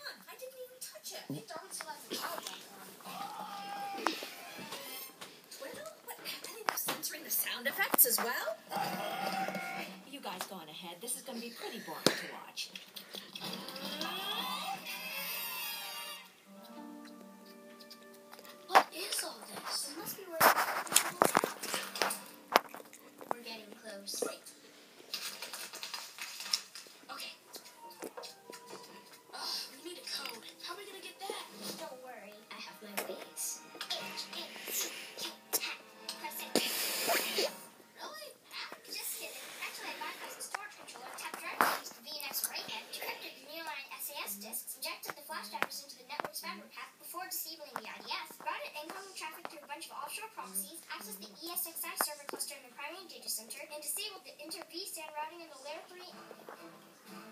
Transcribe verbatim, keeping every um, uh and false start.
on. I didn't even touch it. It don't still have the power button on. Twiddle? What? Are they now censoring the sound effects as well? You guys go on ahead. This is going to be pretty boring to watch. What is all this? It must be where we're getting close. Wait. Okay. Oh, we need a code. How are we gonna get that? Don't worry, I have my ways. H A C K tap. Press it. Really? Just kidding. Actually, I bypassed the storage controller, tapped directly into the V N X array head, decrypted the nearline S A S disks, injected the flash drivers into the network's fabric path before disabling the I D S, routed incoming traffic through a bunch of offshore proxies, accessed the E S X i server cluster in the primary data center, and disabled the inter-V SAN routing in the layer three.